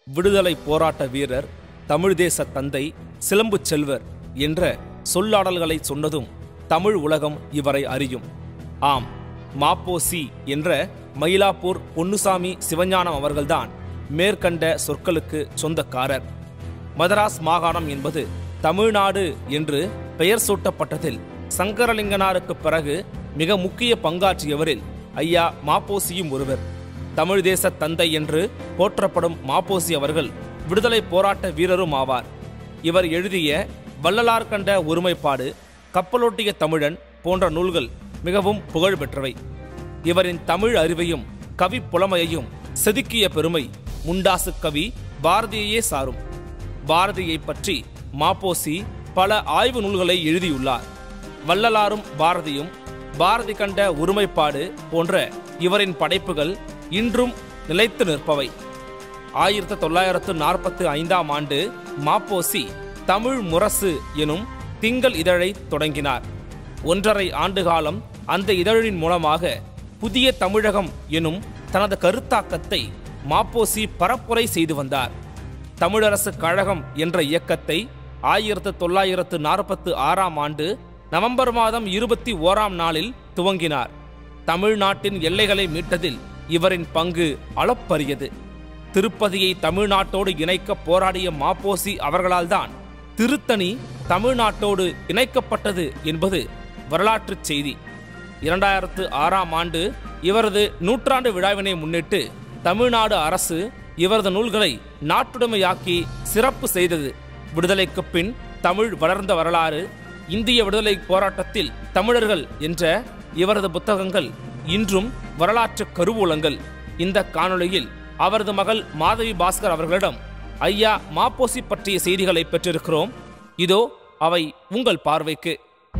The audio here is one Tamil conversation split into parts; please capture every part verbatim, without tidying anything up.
விடுதலை போராட்ட வீரர், தமிழ் தேச தந்தை, சிலம்பு செல்வர் என்ற சொல்லாடல்களை சொன்னதும் தமிழ் உலகம் இவரை அறியும். ஆம், மாப்போசி என்ற மயிலாப்பூர் பொன்னுசாமி சிவஞானம் அவர்கள்தான் மேற்கண்ட சொற்களுக்கு சொந்தக்காரர். மதராஸ் மாகாணம் என்பது தமிழ்நாடு என்று பெயர் சூட்டப்பட்டதில் சங்கரலிங்கனாருக்கு பிறகு மிக முக்கிய பங்காற்றியவரில் ஐயா மாப்போசியும் ஒருவர். தமிழ் தேச தந்தை என்று போற்றப்படும் மாப்போசி அவர்கள் விடுதலை போராட்ட வீரரும் ஆவார். இவர் எழுதிய வள்ளலார் கண்ட ஒருமைப்பாடு, கப்பலோட்டிய தமிழன் போன்ற நூல்கள் மிகவும் புகழ் பெற்றவை. இவரின் தமிழ் அறிவையும் கவி புலமையையும் செதுக்கிய பெருமை முண்டாசு கவி பாரதியையே சாரும். பாரதியை பற்றி மாப்போசி பல ஆய்வு நூல்களை எழுதியுள்ளார். வள்ளலாரும் பாரதியும், பாரதி கண்ட ஒருமைப்பாடு போன்ற இவரின் படைப்புகள் இன்றும் நிலைத்து நிற்பவை. ஆயிரத்தி தொள்ளாயிரத்து நாற்பத்தி ஐந்தாம் ஆண்டு மாப்போசி தமிழ் முரசு எனும் திங்கள் இதழை தொடங்கினார். ஒன்றரை ஆண்டு காலம் அந்த இதழின் மூலமாக புதிய தமிழகம் எனும் தனது கருத்தாக்கத்தை மாப்போசி பரப்புரை செய்து வந்தார். தமிழரசு கழகம் என்ற இயக்கத்தை ஆயிரத்து தொள்ளாயிரத்து நாற்பத்தி ஆறாம் ஆண்டு நவம்பர் மாதம் இருபத்தி ஓராம் நாளில் துவங்கினார். தமிழ்நாட்டின் எல்லைகளை மீட்டதில் இவரின் பங்கு அளப்பரியது. திருப்பதியை தமிழ்நாட்டோடு இணைக்க போராடிய மாப்போசி அவர்களால்தான் திருத்தணி தமிழ்நாட்டோடு இணைக்கப்பட்டது என்பது வரலாற்று செய்தி. இரண்டாயிரத்து ஆறாம் ஆண்டு இவரது நூற்றாண்டு விழாவினை முன்னிட்டு தமிழ்நாடு அரசு இவரது நூல்களை நாட்டுடைமையாக்கி சிறப்பு செய்தது. விடுதலைக்கு பின் தமிழ் வளர்ந்த வரலாறு, இந்திய விடுதலை போராட்டத்தில் தமிழர்கள் என்ற இவரது புத்தகங்கள் இன்றும் வரலாற்று கருவூலங்கள். இந்த காணொளியில் அவரது மகள் மாதவி பாஸ்கர் அவர்களிடம் ஐயா மாப்போசி பற்றிய செய்திகளை பெற்றிருக்கிறோம். இதோ அவை உங்கள் பார்வைக்கு.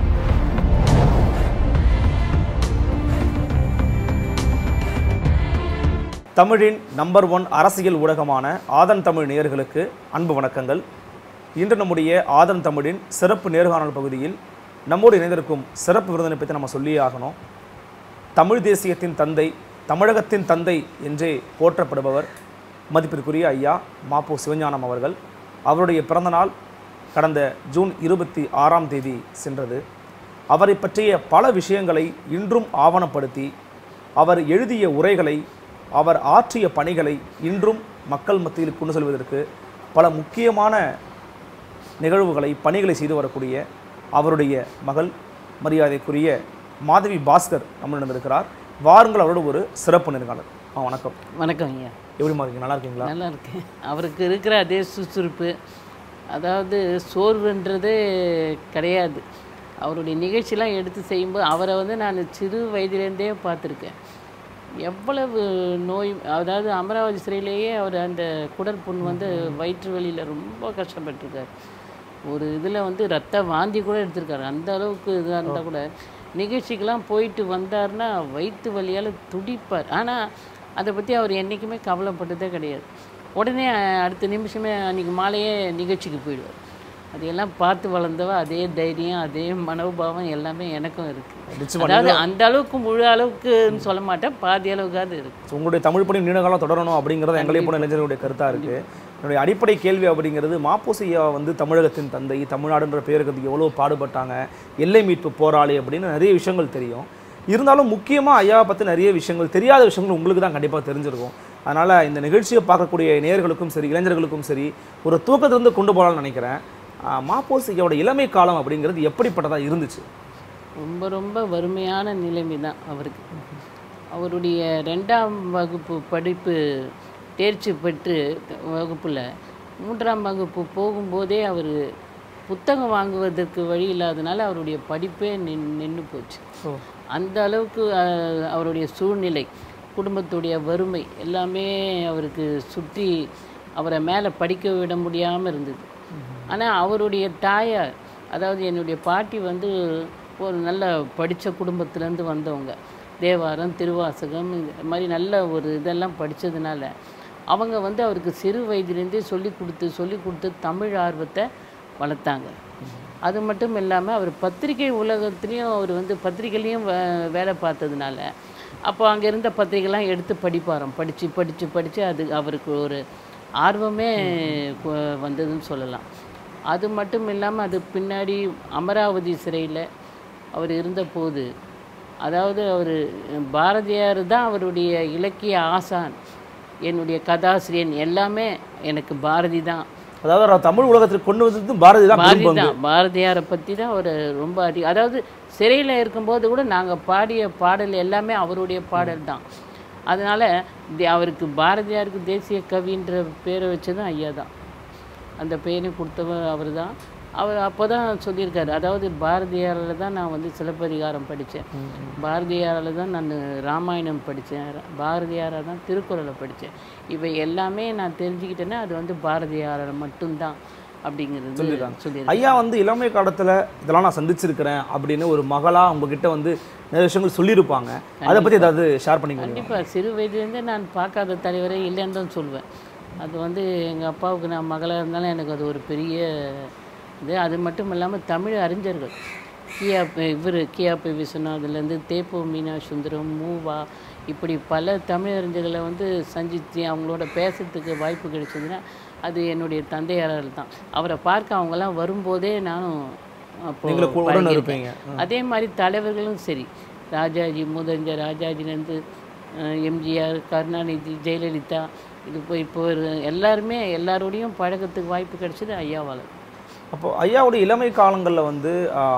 தமிழின் நம்பர் ஒன் அரசியல் ஊடகமான ஆதன் தமிழ் நேயர்களுக்கு அன்பு வணக்கங்கள். இன்று நம்முடைய ஆதன் தமிழின் சிறப்பு நேர்காணல் பகுதியில் நம்மோடு இணைந்திருக்கும் சிறப்பு விருந்தினை பற்றி நம்ம சொல்லியே ஆகணும். தமிழ் தேசியத்தின் தந்தை, தமிழகத்தின் தந்தை என்றே போற்றப்படுபவர் மதிப்பிற்குரிய ஐயா மாப்போ சிவஞானம் அவர்கள். அவருடைய பிறந்தநாள் கடந்த ஜூன் இருபத்தி ஆறாம் தேதி சென்றது. அவரை பற்றிய பல விஷயங்களை இன்றும் ஆவணப்படுத்தி, அவர் எழுதிய உரைகளை, அவர் ஆற்றிய பணிகளை இன்றும் மக்கள் மத்தியில் கொண்டு செல்வதற்கு பல முக்கியமான நிகழ்வுகளை, பணிகளை செய்து வரக்கூடிய அவருடைய மகள் மரியாதைக்குரிய மாதவி பாஸ்கர் நம்மளிடம் இருக்கிறார். வாருங்கள், அவரோட ஒரு சிறப்பு நேர்காணல். ஆ வணக்கம். வணக்கம் ஐயா. எப்படிமா இருக்கீங்க? நல்லா இருக்கீங்களா? நல்லா இருக்கேன். அவருக்கு இருக்கிற அதே சுறுசுறுப்பு, அதாவது சோர்வுன்றதே கிடையாது. அவருடைய நிகழ்ச்சியெலாம் எடுத்து செய்யும்போது அவரை வந்து நான் சிறு வயதிலேருந்தே பார்த்துருக்கேன். எவ்வளவு நோய், அதாவது அமராவதி சிறையிலேயே அவர் அந்த குடற்புண் வந்து வயிற்று வலியில் ரொம்ப கஷ்டப்பட்டுருக்கார். ஒரு இதில் வந்து ரத்த வாந்தி கூட எடுத்திருக்காரு. அந்த அளவுக்கு இதாக இருந்தால் கூட நிகழ்ச்சிக்கெலாம் போயிட்டு வந்தார்னா வயிற்று வலியால் துடிப்பார். ஆனால் அதை பற்றி அவர் என்றைக்குமே கவலைப்பட்டதே கிடையாது. உடனே அடுத்த நிமிஷமே அன்றைக்கி மாலையே நிகழ்ச்சிக்கு போயிடுவார். அதையெல்லாம் பார்த்து வளர்ந்தவ அதே தைரியம், அதே மனோபாவம் எல்லாமே எனக்கும் இருக்குது. அதாவது அந்த அளவுக்கு முழு அளவுக்குன்னு சொல்ல மாட்டேன், பாதி அளவுக்காவது இருக்குது. உங்களுடைய தமிழ் பணி நீண்ட காலம் தொடரணும் அப்படிங்கிறது எங்களே போன இளைஞர்களுடைய கருத்தாக இருக்குது. என்னுடைய அடிப்படை கேள்வி அப்படிங்கிறது, மாப்போசியா வந்து தமிழகத்தின் தந்தை, தமிழ்நாடுன்ற பேருக்கு எவ்வளோ பாடுபட்டாங்க, எல்லை மீட்பு போராளி அப்படின்னு நிறைய விஷயங்கள் தெரியும். இருந்தாலும் முக்கியமாக ஐயாவை பற்றி நிறைய விஷயங்கள், தெரியாத விஷயங்கள் உங்களுக்கு தான் கண்டிப்பாக தெரிஞ்சிருக்கும். அதனால் இந்த நிகழ்ச்சியை பார்க்கக்கூடிய நேயர்களுக்கும் சரி, இளைஞர்களுக்கும் சரி, ஒரு தூக்கத்திலிருந்து கொண்டு போகலான்னு நினைக்கிறேன். மாப்போசியோட இளமை காலம் அப்படிங்கிறது எப்படிப்பட்டதாக இருந்துச்சு? ரொம்ப ரொம்ப வறுமையான நிலைமை தான் அவருக்கு. அவருடைய ரெண்டாம் வகுப்பு படிப்பு தேர்ச்சி பெற்று வகுப்பில் மூன்றாம் வகுப்பு போகும்போதே அவர் புத்தகம் வாங்குவதற்கு வழி இல்லாதனால அவருடைய படிப்பே நின் நின்று போச்சு. அந்த அளவுக்கு அவருடைய சூழ்நிலை, குடும்பத்துடைய வறுமை எல்லாமே அவருக்கு சுற்றி அவரை மேலே படிக்க விட முடியாமல் இருந்தது. ஆனால் அவருடைய தாயார், அதாவது என்னுடைய பாட்டி வந்து ஒரு நல்ல படித்த குடும்பத்திலேருந்து வந்தவங்க. தேவாரம், திருவாசகம், இந்த மாதிரி நல்ல ஒரு இதெல்லாம் படித்ததுனால அவங்க வந்து அவருக்கு சிறு வயதிலேருந்தே சொல்லி கொடுத்து சொல்லி கொடுத்து தமிழ் ஆர்வத்தை வளர்த்தாங்க. அது மட்டும் இல்லாமல் அவர் பத்திரிகை உலகத்துலேயும் அவர் வந்து பத்திரிகையிலையும் வே வேலை பார்த்ததுனால அப்போ அங்கே இருந்த பத்திரிகைலாம் எடுத்து படிப்பாராம். படித்து படித்து படித்து அது அவருக்கு ஒரு ஆர்வமே கு- வந்ததுன்னு சொல்லலாம். அது மட்டும் இல்லாமல் அது பின்னாடி அமராவதி சிறையில் அவர் இருந்தபோது, அதாவது அவர் பாரதியார் தான் அவருடைய இலக்கிய ஆசான், என்னுடைய கதாசிரியன், எல்லாமே எனக்கு பாரதி தான். அதாவது அவர் தமிழ் உலகத்திற்கு கொண்டு வந்தது பாரதி தான் பாரதி பெரும் பங்கு. தான், பாரதியாரை பற்றி தான் அவர் ரொம்ப அதி அதாவது சிறையில் இருக்கும்போது கூட நாங்கள் பாடிய பாடல் எல்லாமே அவருடைய பாடல் தான். அதனால் அவருக்கு பாரதியாருக்கு தேசிய கவின்ற பேரை வச்சதும் ஐயா தான். அந்த பெயரையும் கொடுத்தவர் அவர் தான். அவர் அப்போ தான் சொல்லியிருக்காரு, அதாவது பாரதியாரில் தான் நான் வந்து சிலப்பதிகாரம் படித்தேன், பாரதியாரில் தான் நான் ராமாயணம் படித்தேன், பாரதியாரை தான் திருக்குறளை படித்தேன், இவை எல்லாமே நான் தெரிஞ்சுக்கிட்டேன்னா அது வந்து பாரதியாரை மட்டும்தான் அப்படிங்கிறது சொல்லியிருக்காங்க. ஐயா வந்து இளமை காலத்துல இதெல்லாம் நான் சந்திச்சிருக்கிறேன் அப்படின்னு ஒரு மகளா உங்ககிட்ட வந்து நிறைய விஷயங்கள் சொல்லியிருப்பாங்க. அதை பத்தி ஏதாவது ஷேர் பண்ணிக்க கண்டிப்பாக சிறு வயதுலேருந்தே நான் பார்க்காத தலைவரே இல்லைன்னு தான் சொல்வேன். அது வந்து எங்கள் அப்பாவுக்கு நான் மகளாக இருந்தாலும் எனக்கு அது ஒரு பெரிய இது. அது மட்டும் இல்லாமல் தமிழ் அறிஞர்கள் கியா இவர் கியாபி விஸ்வநாத்லேருந்து தேப்போ மீனா சுந்தரம், மூவா, இப்படி பல தமிழ் அறிஞர்களை வந்து சந்தித்து அவங்களோட பேசுறதுக்கு வாய்ப்பு கிடைச்சதுன்னா அது என்னுடைய தந்தையாரால் தான். அவரை பார்க்க அவங்கெல்லாம் வரும்போதே நானும் அப்போ இருப்பீங்க. அதே மாதிரி தலைவர்களும் சரி, ராஜாஜி, முதஞ்சர் ராஜாஜிலேருந்து எம்ஜிஆர், கருணாநிதி, ஜெயலலிதா, இது இப்போ இப்போ எல்லாருமே எல்லாரோடையும் பழக்கத்துக்கு வாய்ப்பு கிடைச்சது ஐயாவால். அப்போ ஐயாவுடைய இளமை காலங்களில் வந்து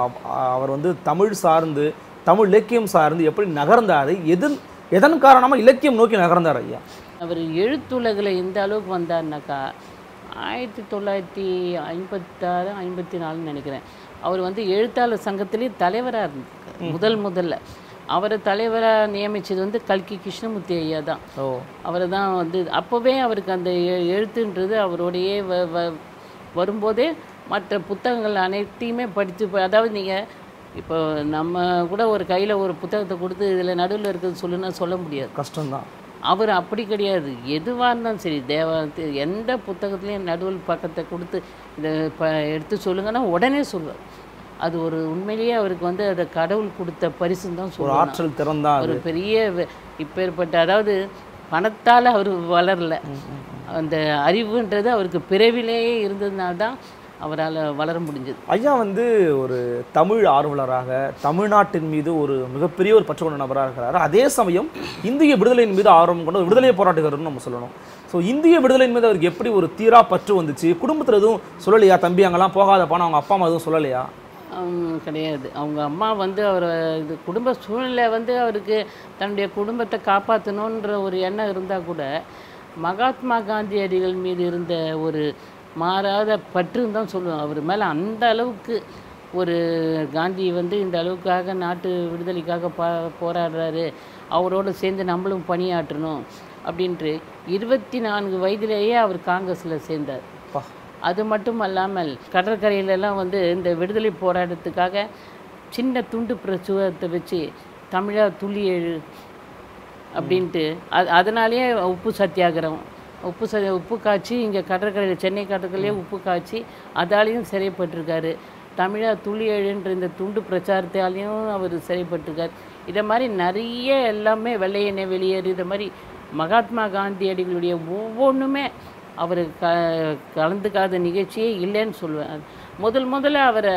அவர் வந்து தமிழ் சார்ந்து தமிழ் இலக்கியம் சார்ந்து எப்படி நகர்ந்தார், எதன் எதன் காரணமாக இலக்கியம் நோக்கி நகர்ந்தார் ஐயா? அவர் எழுத்துலகில் எந்த அளவுக்கு வந்தார்னாக்கா ஆயிரத்தி தொள்ளாயிரத்தி ஐம்பத்தாறு ஐம்பத்தி நாலுன்னு நினைக்கிறேன். அவர் வந்து எழுத்தாளர் சங்கத்திலேயே தலைவராக இருந்தார். முதல் முதல்ல அவரை தலைவராக நியமித்தது வந்து கல்கி கிருஷ்ணமூர்த்தி ஐயா தான். அவரை தான் வந்து அப்போவே அவருக்கு அந்த எழுத்துன்றது அவரோடையே வ வ வரும்போதே மற்ற புத்தகங்கள் அனைத்தையுமே படித்து, அதாவது நீங்கள் இப்போ நம்ம கூட ஒரு கையில் ஒரு புத்தகத்தை கொடுத்து இதில் நடுவில் இருக்கிறது சொல்லுன்னா சொல்ல முடியாது, கஷ்டம்தான். அவர் அப்படி கிடையாது. எதுவாக இருந்தாலும் சரி, தேவ எந்த புத்தகத்துலேயும் நடுவில் பக்கத்தை கொடுத்து இதை ப எடுத்து சொல்லுங்கன்னா உடனே சொல்லுவார். அது ஒரு உண்மையிலேயே அவருக்கு வந்து அதை கடவுள் கொடுத்த பரிசுன்னு தான் சொல்லுவார். ஆற்றல் திறந்தார். ஒரு பெரிய இப்பேற்பட்ட, அதாவது பணத்தால் அவர் வளரல, அந்த அறிவுன்றது அவருக்கு பிறவிலேயே இருந்ததுனால தான் அவரால் வளர முடிஞ்சது. ஐயா வந்து ஒரு தமிழ் ஆர்வலராக தமிழ்நாட்டின் மீது ஒரு மிகப்பெரிய ஒரு பற்று கொண்ட நபராக இருக்கிறார். அதே சமயம் இந்திய விடுதலையின் மீது ஆர்வம் கொண்ட விடுதலை போராட்டக்காரர்னு நம்ம சொல்லணும். ஸோ இந்திய விடுதலையின் மீது அவருக்கு எப்படி ஒரு தீரா பற்று வந்துச்சு? குடும்பத்தில் எதுவும் சொல்லலையா, தம்பி அங்கெல்லாம் போகாதப்பான்னு அவங்க அப்பா அம்மா எதுவும் சொல்லலையா? கிடையாது. அவங்க அம்மா வந்து அவர் இது குடும்ப சூழ்நிலை வந்து அவருக்கு தன்னுடைய குடும்பத்தை காப்பாற்றணுன்ற ஒரு எண்ணம் இருந்தால் கூட மகாத்மா காந்தியடிகள் மீது இருந்த ஒரு மாறாத பற்றுன்னு தான் சொல்லுவோம். அவர் மேலே அந்த அளவுக்கு ஒரு காந்தி வந்து இந்த அளவுக்காக நாட்டு விடுதலைக்காக பா போராடுறாரு, அவரோடு சேர்ந்து நம்மளும் பணியாற்றணும் அப்படின்ட்டு இருபத்தி நான்கு வயதிலேயே அவர் காங்கிரஸில் சேர்ந்தார். அது மட்டும் அல்லாமல் கடற்கரையிலெல்லாம் வந்து இந்த விடுதலை போராட்டத்துக்காக சின்ன துண்டு பிரசுரத்தை வச்சு தமிழா துளி எழு அப்படின்ட்டு அது அதனாலேயே உப்பு சத்தியாகிரகம், உப்பு ச உப்பு காய்ச்சி இங்கே கடற்கரையில் சென்னை கடற்கரையிலே உப்பு காய்ச்சி அதாலேயும் சிறைப்பட்டிருக்காரு. தமிழா துளி எழுன்ற இந்த துண்டு பிரச்சாரத்தாலேயும் அவர் சிறைப்பட்டிருக்கார். இதை மாதிரி நிறைய எல்லாமே வெள்ளையனே வெளியேறு, இதை மாதிரி மகாத்மா காந்தியடிகளுடைய ஒவ்வொன்றுமே அவர் க கலந்துக்காத நிகழ்ச்சியே இல்லைன்னு சொல்லுவேன். முதல் முதல்ல அவரை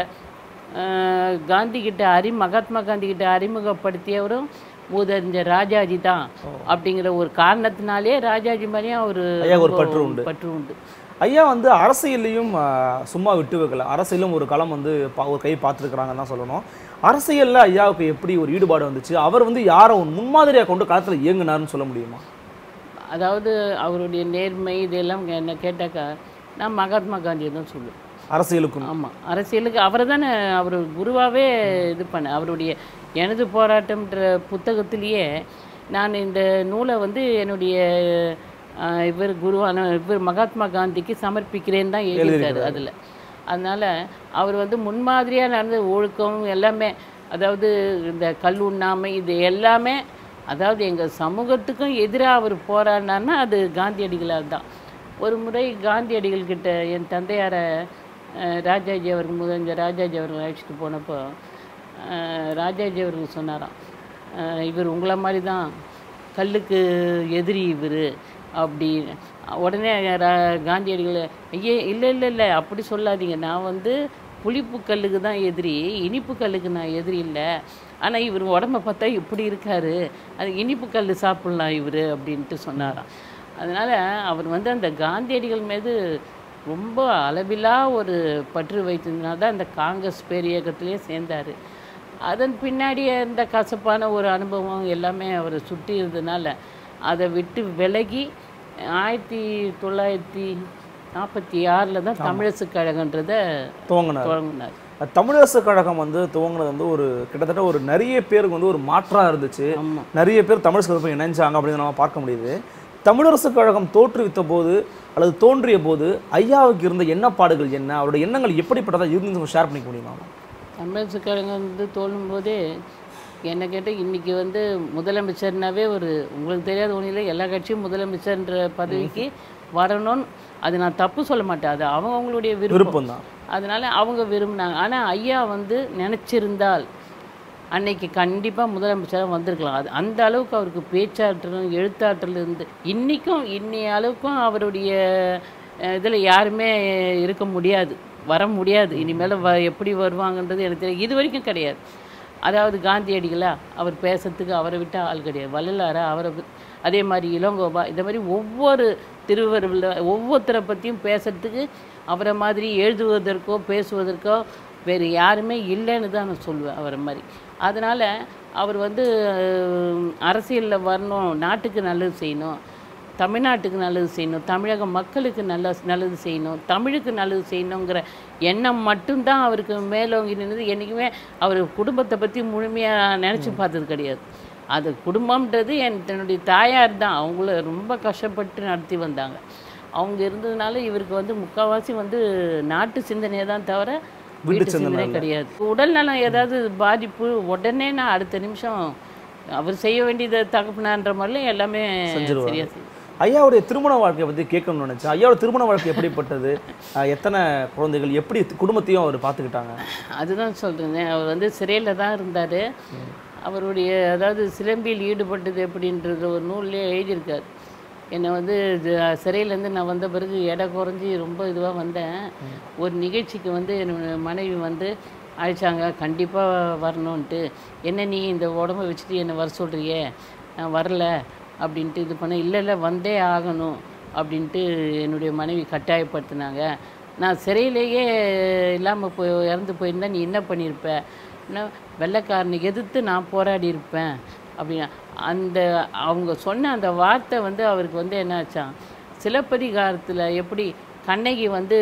காந்திகிட்ட அறி மகாத்மா காந்திகிட்ட அறிமுகப்படுத்தியவரும் மூதறிஞர் ராஜாஜி தான். அப்படிங்கிற ஒரு காரணத்தினாலே ராஜாஜி மாதிரியும் அவர் ஒரு பற்று உண்டு பற்று உண்டு ஐயா வந்து அரசியலையும் சும்மா விட்டு வைக்கல. அரசியலும் ஒரு களம் வந்து ஒரு கை பார்த்துருக்குறாங்கன்னு தான் சொல்லணும். அரசியலில் ஐயாவுக்கு எப்படி ஒரு ஈடுபாடு வந்துச்சு? அவர் வந்து யாரை முன்மாதிரியாக கொண்டு காலத்தில் இயங்குனாருன்னு சொல்ல முடியுமா? அதாவது அவருடைய நேர்மை இதெல்லாம் என்ன கேட்டாக்கா நான் மகாத்மா காந்தியை தான் சொல்லுவேன். அரசியலுக்கும் ஆமாம், அரசியலுக்கு அவரை தானே அவர் குருவாகவே இது பண்ண. அவருடைய எனது போராட்டம்ன்ற புத்தகத்திலேயே நான் இந்த நூலை வந்து என்னுடைய இவர் குருவான இவர் மகாத்மா காந்திக்கு சமர்ப்பிக்கிறேன்னு தான் எழுதியிருக்காரு அதில். அதனால் அவர் வந்து முன்மாதிரியாக நடந்த ஒழுக்கம் எல்லாமே, அதாவது இந்த கல் உண்ணாமை இது எல்லாமே, அதாவது எங்கள் சமூகத்துக்கும் எதிராக அவர் போராடினார்னா அது காந்தியடிகளால் தான். ஒரு முறை காந்தியடிகள்கிட்ட என் தந்தையாரை ராஜாஜி அவர்கள் முதஞ்ச ராஜாஜி அவர்கள் அழைச்சிட்டு போனப்போ ராஜாஜி அவர்கள் சொன்னாராம், இவர் உங்களை மாதிரி தான் கல்லுக்கு எதிரி இவர் அப்படி. உடனே ர- காந்தியடிகள் ஐயே இல்லை இல்லை இல்லை அப்படி சொல்லாதீங்க, நான் வந்து புளிப்பு கல்லுக்கு தான் எதிரி, இனிப்பு கல்லுக்கு நான் எதிரி இல்லை. ஆனால் இவர் உடம்ப பார்த்தா இப்படி இருக்காரு, அது இனிப்பு கல் சாப்பிட்லாம் இவர் அப்படின்ட்டு சொன்னாராம். அதனால் அவர் வந்து அந்த காந்தியடிகள் மீது ரொம்ப அளவிலா ஒரு பற்று வைத்ததுனால தான் இந்த காங்கிரஸ் பேர் இயக்கத்திலே சேர்ந்தார். அதன் பின்னாடி இந்த கசப்பான ஒரு அனுபவம் எல்லாமே அவரை சுற்றி இருந்ததுனால அதை விட்டு விலகி ஆயிரத்தி தொள்ளாயிரத்தி நாற்பத்தி ஆறில் தான் தமிழரசு கழகன்றதை துவங்கினார். தொடங்கினார். தமிழரசு கழகம் வந்து துவங்கினது வந்து ஒரு கிட்டத்தட்ட ஒரு நிறைய பேருக்கு வந்து ஒரு மாற்றா இருந்துச்சு. ஆமாம். நிறைய பேர் தமிழ் கழகம் இணைஞ்சாங்க அப்படின்னு நம்ம பார்க்க முடியுது. தமிழரசு கழகம் தோற்றுவித்த போது அல்லது தோன்றிய போது ஐயாவுக்கு இருந்த எண்ணப்பாடுகள் என்ன, அவருடைய எண்ணங்கள் எப்படிப்பட்டதா இருந்து ஷேர் பண்ணிக்க முடியுமா? தமிழரசு கழகம் வந்து தோன்றும்போதே என்ன கேட்டால் இன்றைக்கி வந்து முதலமைச்சர்னாவே ஒரு உங்களுக்கு தெரியாத ஒன்றில் எல்லா கட்சியும் முதலமைச்சர்ன்ற பதவிக்கு வரணும்னு, அது நான் தப்பு சொல்ல மாட்டேன், அது அவங்க அவங்களுடைய விருப்பம் விருப்பம் தான். அதனால் அவங்க விரும்பினாங்க. ஆனால் ஐயா வந்து நினச்சிருந்தால் அன்னைக்கு கண்டிப்பாக முதலமைச்சராக வந்திருக்கலாம். அது அந்த அளவுக்கு அவருக்கு பேச்சாற்றலும் எழுத்தாற்றல் இருந்து இன்றைக்கும் இன்னைய அளவுக்கும் அவருடைய இதில் யாருமே இருக்க முடியாது, வர முடியாது. இனிமேல் வ எப்படி வருவாங்கன்றது எனக்கு தெரியும். இது வரைக்கும் கிடையாது. அதாவது காந்தியடிகளா அவர் பேசுறதுக்கு அவரை விட்டு ஆள் கிடையாது, வள்ளலாரா அவரை வி- அதே மாதிரி இளங்கோபா, இந்த மாதிரி ஒவ்வொரு திருவருவில் ஒவ்வொருத்தரை பற்றியும் பேசுறதுக்கு அவரை மாதிரி எழுதுவதற்கோ பேசுவதற்கோ வேறு யாருமே இல்லைன்னு தான் நான் சொல்லுவேன் அவரை மாதிரி. அதனால் அவர் வந்து அரசியலில் வரணும், நாட்டுக்கு நல்லது செய்யணும், தமிழ்நாட்டுக்கு நல்லது செய்யணும், தமிழக மக்களுக்கு நல்ல நல்லது செய்யணும், தமிழுக்கு நல்லது செய்யணுங்கிற எண்ணம் மட்டும்தான் அவருக்கு மேலோங்கி நின்றது. என்றைக்குமே அவர் குடும்பத்தை பற்றி முழுமையாக நினச்சி பார்த்தது கிடையாது. அது குடும்பம்ன்றது என் தன்னுடைய தாயார் தான், அவங்கள ரொம்ப கஷ்டப்பட்டு நடத்தி வந்தாங்க. அவங்க இருந்ததுனால இவருக்கு வந்து முக்கால்வாசி வந்து நாட்டு சிந்தனையை தான் தவிர வீட்டு சிந்தனை கிடையாது. உடல் நலம் ஏதாவது பாதிப்பு உடனே நான் அடுத்த நிமிஷம் அவர் செய்ய வேண்டியதை தகப்பனான்ற மாதிரிலாம் எல்லாமே சரியா செய்யும். ஐயாவுடைய திருமண வாழ்க்கையை பற்றி கேட்கணும்னு நினச்சேன். ஐயாவோட திருமண வாழ்க்கை எப்படிப்பட்டது, அஹ் எத்தனை குழந்தைகள், எப்படி குடும்பத்தையும் அவர் பார்த்துக்கிட்டாங்க? அதுதான் சொல்கிறேன், அவர் வந்து சிறையில் தான் இருந்தார். அவருடைய அதாவது சிலம்பியில் ஈடுபட்டது எப்படின்றது ஒரு நூல்லே எழுதியிருக்கார். என்னை வந்து சிறையிலேருந்து நான் வந்த பிறகு எடை குறைஞ்சி ரொம்ப இதுவாக வந்தேன். ஒரு நிகழ்ச்சிக்கு வந்து என்னோட மனைவி வந்து அழைச்சாங்க, கண்டிப்பாக வரணுன்ட்டு. என்ன நீ இந்த உடம்பை வச்சுட்டு என்னை வர சொல்கிறியே, நான் வரல அப்படின்ட்டு இது பண்ண. இல்லை இல்லை வந்தே ஆகணும் அப்படின்ட்டு என்னுடைய மனைவி கட்டாயப்படுத்தினாங்க. நான் சிறையிலேயே இல்லாமல் போய் இறந்து போயிருந்தா நீ என்ன பண்ணியிருப்ப, என்ன வெள்ளைக்காரனை எதிர்த்து நான் போராடி இருப்பேன் அப்படின்னா. அந்த அவங்க சொன்ன அந்த வார்த்தை வந்து அவருக்கு வந்து என்னாச்சான், சிலப்பதிகாரத்தில் எப்படி கண்ணகி வந்து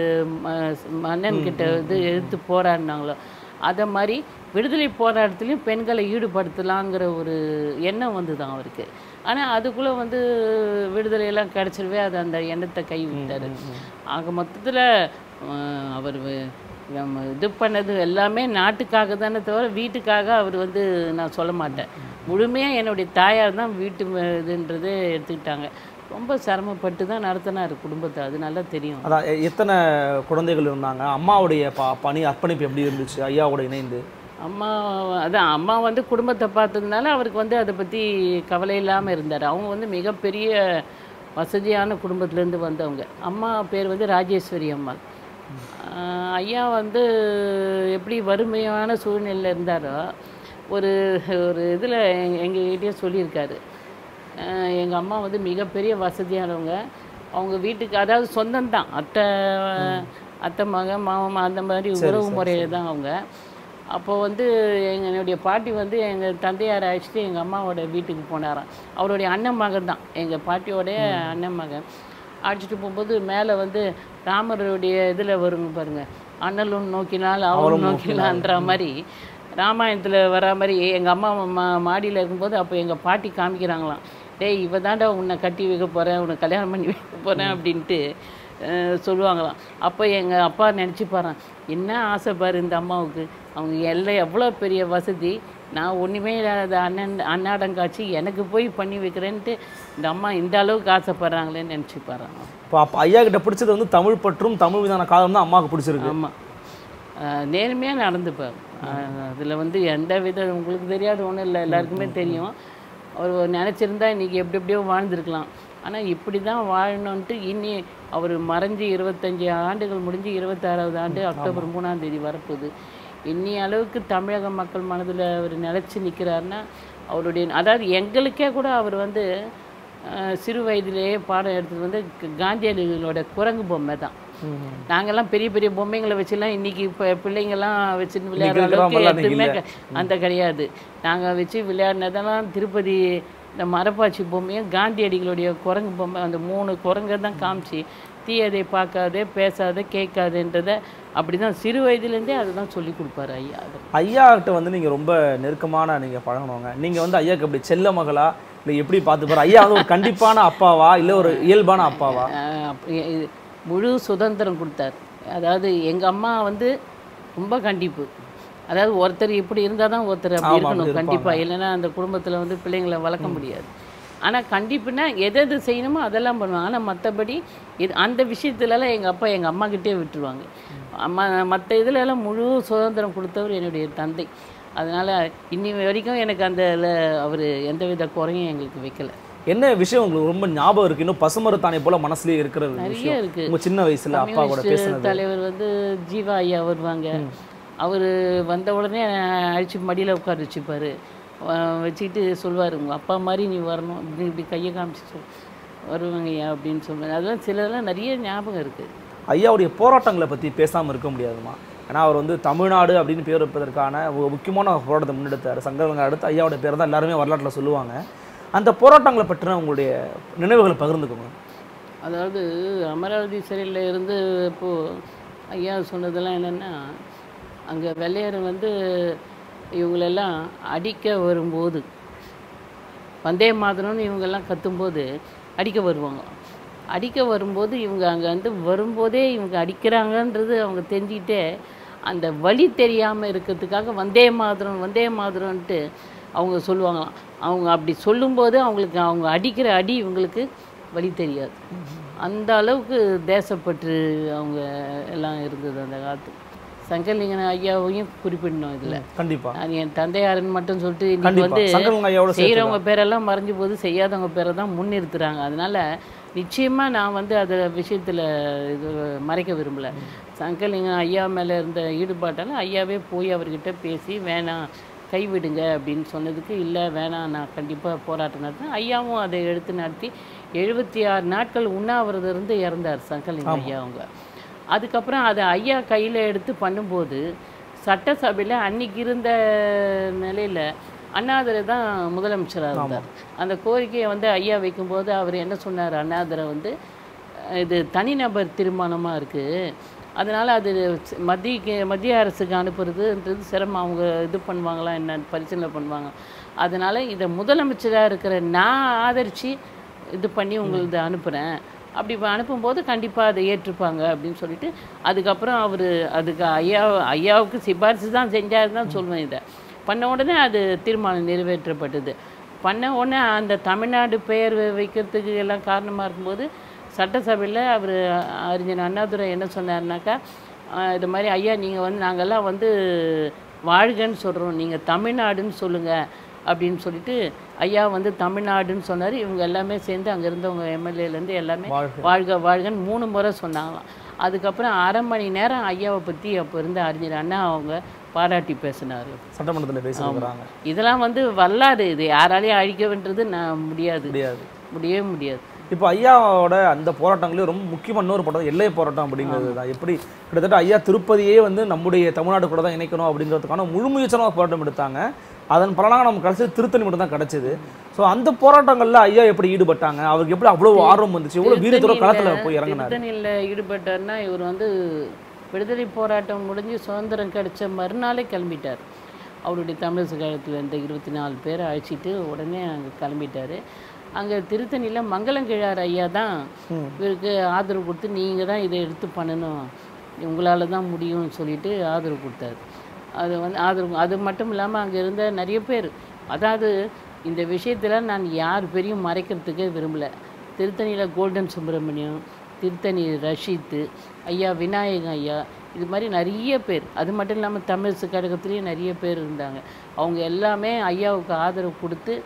மன்னன்கிட்ட வந்து எதிர்த்து போராடினாங்களோ அதை மாதிரி விடுதலை போராட்டத்துலேயும் பெண்களை ஈடுபடுத்தலாங்கிற ஒரு எண்ணம் வந்து தான் அவருக்கு. ஆனால் அதுக்குள்ளே வந்து விடுதலையெல்லாம் கிடச்சிருவே அது அந்த எண்ணத்தை கைவிட்டார். ஆக மொத்தத்தில் அவர் நம்ம இது பண்ணது எல்லாமே நாட்டுக்காக தானே தவிர வீட்டுக்காக அவர் வந்து நான் சொல்ல மாட்டேன். முழுமையாக என்னுடைய தாயார் தான் வீட்டு இதுன்றது எடுத்துக்கிட்டாங்க. ரொம்ப சிரமப்பட்டு தான் நடத்தினார் குடும்பத்தை, அது நல்லா தெரியும். அதான் எ- எத்தனை குழந்தைகள் இருந்தாங்க, அம்மாவுடைய ப பணி அர்ப்பணிப்பு எப்படி இருந்துச்சு ஐயாவோட இணைந்து? அம்மா அதான் அம்மா வந்து குடும்பத்தை பார்த்ததுனால அவருக்கு வந்து அதை பற்றி கவலை இல்லாமல் இருந்தார். அவங்க வந்து மிகப்பெரிய வசதியான குடும்பத்துலேருந்து வந்தவங்க. அம்மா பேர் வந்து ராஜேஸ்வரி அம்மா. ஆஹ் ஐயா வந்து எப்படி வறுமையான சூழ்நிலையில் இருந்தாரோ ஒரு ஒரு இதில் எங்ககிட்டயே சொல்லியிருக்காரு. எங்கள் அம்மா வந்து மிகப்பெரிய வசதியானவங்க. அவங்க வீட்டுக்கு அதாவது சொந்தம்தான், அத்தை அத்தை மகன் மாமா அந்த மாதிரி உறவு முறையில் தான் அவங்க. அப்போது வந்து எங்கள் என்னுடைய பாட்டி வந்து எங்கள் தந்தையாரை அழைச்சிட்டு எங்கள் அம்மாவோட வீட்டுக்கு போனாராம். அவருடைய அண்ணன் மகன் தான், எங்கள் பாட்டியோடைய அண்ணன் மகன். அழைச்சிட்டு போகும்போது மேலே வந்து ராமருடைய இதில் வருங்க பாருங்க, அண்ணலும் நோக்கினால் அவரும் நோக்கினான்ற மாதிரி ராமாயணத்தில் வரா மாதிரி எங்கள் அம்மா மா மாடியில் இருக்கும்போது அப்போ எங்கள் பாட்டி காமிக்கிறாங்களாம், டேய் இவ தாண்டா உன்னை கட்டி வைக்க போகிறேன், உன்னை கல்யாணம் பண்ணி வைக்க போகிறேன் அப்படின்ட்டு சொல்லுவாங்களாம். அப்போ எங்கள் அப்பா நினச்சிப்பாரான், என்ன ஆசைப்பார் இந்த அம்மாவுக்கு, அவங்க எல்லாம் எவ்வளோ பெரிய வசதி, நான் ஒன்றுமே இல்லாத அண்ணன் அன்னாடங்காட்சி எனக்கு போய் பண்ணி வைக்கிறேன்ட்டு இந்த அம்மா இந்த அளவுக்கு ஆசைப்படுறாங்களேன்னு நினச்சிப்பாராங்க. இப்போ அப்போ ஐயா கிட்ட பிடிச்சது வந்து தமிழ் பற்றும் தமிழ் மீதான காதலும் தான் அம்மாவுக்கு பிடிச்சிருக்கு. ஆமாம், நேர்மையாக நடந்துப்பார். அதில் வந்து எந்த வித உங்களுக்கு தெரியாத ஒன்றும் இல்லை, எல்லாருக்குமே தெரியும். அவர் நினச்சிருந்தா இன்றைக்கி எப்படி எப்படியோ வாழ்ந்துருக்கலாம். ஆனால் இப்படி தான் வாழணுன்ட்டு இனி அவர் மறைஞ்சு இருபத்தஞ்சி ஆண்டுகள் முடிஞ்சு இருபத்தாறாவது ஆண்டு அக்டோபர் மூணாம் தேதி வரப்போகுது. இன்னி அளவுக்கு தமிழக மக்கள் மனதில் அவர் நிலச்சி நிற்கிறாருன்னா அவருடைய, அதாவது எங்களுக்கே கூட அவர் வந்து சிறு வயதிலேயே பாடம் எடுத்துகிட்டு வந்து காந்தியடிகளோட குரங்கு பொம்மை தான். நாங்கள்லாம் பெரிய பெரிய பொம்மைங்களை வச்சுலாம் இன்றைக்கி இப்போ பிள்ளைங்கள்லாம் வச்சுட்டு விளையாடுற அளவுக்கு எதுவுமே அந்த கிடையாது. நாங்கள் வச்சு விளையாடினதெல்லாம் திருப்பதி இந்த மரப்பாச்சி பொம்மையும் காந்தியடிகளுடைய குரங்கு பொம்மை, அந்த மூணு குரங்கை தான் காமிச்சு தீயதை பார்க்காதே பேசாதே கேட்காதுன்றதை அப்படி தான் சிறு வயதுலேருந்தே அதுதான் சொல்லி கொடுப்பாரு ஐயா. ஐயா கிட்ட வந்து நீங்கள் ரொம்ப நெருக்கமான நீங்கள் பழகணுங்க. நீங்கள் வந்து ஐயாவுக்கு அப்படி செல்ல மகளா இல்லை எப்படி பார்த்துப்பாரு? ஐயா வந்து ஒரு கண்டிப்பான அப்பாவா இல்லை ஒரு இயல்பான அப்பாவா? முழு சுதந்திரம் கொடுத்தார். அதாவது எங்கள் அம்மா வந்து ரொம்ப கண்டிப்பு. அதாவது ஒருத்தர் இப்படி இருந்தால் தான் ஒருத்தர் அப்படி இருக்கணும் கண்டிப்பாக, இல்லைன்னா அந்த குடும்பத்தில் வந்து பிள்ளைங்களை வளர்க்க முடியாது. ஆனால் கண்டிப்புனா எது எது செய்யணுமோ அதெல்லாம் பண்ணுவாங்க. ஆனால் மற்றபடி இது அந்த விஷயத்துலலாம் எங்கள் அப்பா எங்கள் அம்மாக்கிட்டே விட்டுருவாங்க. அம்மா மற்ற இதுலலாம் முழு சுதந்திரம் கொடுத்தவர் என்னுடைய தந்தை. அதனால் இன்னி வரைக்கும் எனக்கு அந்த அவர் எந்தவித குறையும் எங்களுக்கு வைக்கல. என்ன விஷயம் உங்களுக்கு ரொம்ப ஞாபகம் இருக்கு? இன்னும் பசுமரத்தானே போல மனசுலயே இருக்கிறது நிறைய இருக்கு. உங்க சின்ன வயசுல அப்பா கூட பேசினது. தலைவர் வந்து ஜீவா ஐயா வருவாங்க. அவர் வந்த உடனே அழிச்சு மடியில் உட்கார வச்சுப்பார். வச்சுக்கிட்டு சொல்லுவார், உங்கள் அப்பா மாதிரி நீ வரணும், இப்படி இப்படி கையை காமிச்சு சொல் வருவாங்க ஐயா அப்படின்னு சொல்லுவாங்க. அதெல்லாம் சிலதெல்லாம் நிறைய ஞாபகம் இருக்குது. ஐயாவுடைய போராட்டங்களை பற்றி பேசாமல் இருக்க முடியாதுமா. ஏன்னா அவர் வந்து தமிழ்நாடு அப்படின்னு பேர் வைப்பதற்கான ஒரு முக்கியமான போராட்டத்தை முன்னெடுத்தார். சங்கரங்க அடுத்து ஐயாவோட பேர் தான் எல்லாருமே வரலாற்றில் சொல்லுவாங்க. அந்த போராட்டங்களை பற்றின உங்களுடைய நினைவுகளை பகிர்ந்துக்கோங்க. அதாவது அமராவதி சிறையில் இருந்து இப்போது ஐயா சொன்னதெல்லாம் என்னென்னா, அங்கே வெள்ளையர் வந்து இவங்களெல்லாம் அடிக்க வரும்போது வந்தே மாதரம்னு இவங்கெல்லாம் கத்தும்போது அடிக்க வருவாங்க. அடிக்க வரும்போது இவங்க அங்கே வந்து வரும்போதே இவங்க அடிக்கிறாங்கன்றது அவங்க தெரிஞ்சுக்கிட்டே அந்த வழி தெரியாமல் இருக்கிறதுக்காக வந்தே மாதரம் வந்தே மாதரம்ன்ட்டு அவங்க சொல்லுவாங்களாம். அவங்க அப்படி சொல்லும்போது அவங்களுக்கு அவங்க அடிக்கிற அடி இவங்களுக்கு வழி தெரியாது. அந்த அளவுக்கு தேசப்பற்று அவங்க எல்லாம் இருந்தது அந்த காலத்து. சங்கரலிங்கன் ஐயாவையும் குறிப்பிடணும் இதில். கண்டிப்பாக அது என் தந்தையாரன் மட்டும் சொல்லிட்டு இன்னைக்கு வந்து செய்கிறவங்க பேரெல்லாம் மறைஞ்சு போது செய்யாதவங்க பேரை தான் முன்னிறுத்துறாங்க. அதனால் நிச்சயமாக நான் வந்து அதை விஷயத்தில் இது மறைக்க விரும்பலை. சங்கரலிங்கன் ஐயா மேலே இருந்த ஈடுபாட்டால் ஐயாவே போய் அவர்கிட்ட பேசி வேணாம் கைவிடுங்க அப்படின்னு சொன்னதுக்கு, இல்லை வேணாம் நான் கண்டிப்பாக போராட்டம் நடத்தினேன். ஐயாவும் அதை எடுத்து நடத்தி எழுபத்தி ஆறு நாட்கள் உண்ணாவிரதம் இருந்து இறந்தார் சங்கரலிங்கன் ஐயா அவங்க. அதுக்கப்புறம் அதை ஐயா கையில் எடுத்து பண்ணும்போது சட்டசபையில் அன்றைக்கி இருந்த நிலையில் அண்ணாதுரை தான் முதலமைச்சராக இருந்தார். அந்த கோரிக்கையை வந்து ஐயா வைக்கும்போது அவர் என்ன சொன்னார், அண்ணாதுரை வந்து இது தனிநபர் தீர்மானமாக இருக்குது, அதனால் அது மத்திய மத்திய அரசுக்கு அனுப்புறதுன்றது சிரமம், அவங்க இது பண்ணுவாங்களா என்ன பரிசீலனை பண்ணுவாங்க, அதனால் இதை முதலமைச்சராக இருக்கிற நான் ஆதரித்து இது பண்ணி உங்களுக்கு அனுப்புகிறேன், அப்படி அனுப்பும்போது கண்டிப்பாக அதை ஏற்றுப்பாங்க அப்படின்னு சொல்லிட்டு அதுக்கப்புறம் அவர் அதுக்கு ஐயா ஐயாவுக்கு சிபாரிசு தான் செஞ்சார் தான் சொல்லுவேன். இதை பண்ண உடனே அது தீர்மானம் நிறைவேற்றப்பட்டது. பண்ண உடனே அந்த தமிழ்நாடு பெயர் வைக்கிறதுக்கு எல்லாம் காரணமாக இருக்கும்போது சட்டசபையில் அவர் அறிஞர் அண்ணாதுரை என்ன சொன்னார்னாக்கா, இது மாதிரி ஐயா நீங்கள் வந்து நாங்கள்லாம் வந்து வாழ்கன்னு சொல்கிறோம், நீங்கள் தமிழ்நாடுன்னு சொல்லுங்கள் அப்படின்னு சொல்லிட்டு ஐயா வந்து தமிழ்நாடுன்னு சொன்னார். இவங்க எல்லாமே சேர்ந்து அங்கே இருந்தவங்க எம்எல்ஏலேருந்து எல்லாமே வாழ்க வாழ்கன்னு மூணு முறை சொன்னாங்களாம். அதுக்கப்புறம் அரை மணி நேரம் ஐயாவை பற்றி அப்போ இருந்த அறிஞர் அண்ணா அவங்க பாராட்டி பேசினார் சட்டமன்றத்தில் பேசுகிறாங்க. இதெல்லாம் வந்து வரலாறு, இது யாராலையும் அழிக்கவேன்றது நான் முடியாது முடியாது முடியவே முடியாது. இப்போ ஐயாவோட அந்த போராட்டங்களே ரொம்ப முக்கியமான இன்னொரு போராட்டம் எல்லை போராட்டம் அப்படிங்கிறது தான். எப்படி கிட்டத்தட்ட ஐயா திருப்பதியே வந்து நம்முடைய தமிழ்நாடு கூட தான் இணைக்கணும் அப்படிங்கிறதுக்கான முழு முயற்சியாக போராட்டம் எடுத்தாங்க. அதன் பலனாக நம்ம கடைசி திருத்தணி மட்டும் தான் கிடச்சிது. ஸோ அந்த போராட்டங்களில் ஐயா எப்படி ஈடுபட்டாங்க, அவருக்கு எப்படி அவ்வளோ ஆர்வம் வந்துச்சு, எவ்வளோ வீரத்தோட களத்தில் போய் இறங்கினார்? திருத்தணியில் ஈடுபட்டார்னா இவர் வந்து விடுதலை போராட்டம் முடிஞ்சு சுதந்திரம் கிடைச்ச மறுநாளே கிளம்பிட்டார். அவருடைய தமிழரசு கழகத்தில் இருந்த இருபத்தி நாலு பேரை அழைச்சிட்டு உடனே அங்கே கிளம்பிட்டார். அங்கே திருத்தணியில் மங்களங்கிழார் ஐயா தான் இவருக்கு ஆதரவு கொடுத்து நீங்கள் தான் இதை எடுத்து பண்ணணும், உங்களால் தான் முடியும்னு சொல்லிட்டு ஆதரவு கொடுத்தாரு. அது வந்து ஆதரவு அது மட்டும் இல்லாமல் அங்கே இருந்த நிறைய பேர், அதாவது இந்த விஷயத்தில் நான் யார் பேரையும் மறைக்கிறதுக்கே விரும்பலை. திருத்தணியில் கோல்டன் சுப்பிரமணியம், திருத்தணி ரஷீத்து ஐயா, விநாயகம் ஐயா, இது மாதிரி நிறைய பேர், அது மட்டும் இல்லாமல் தமிழரசு கழகத்துலேயும் நிறைய பேர் இருந்தாங்க. அவங்க எல்லாமே ஐயாவுக்கு ஆதரவு கொடுத்து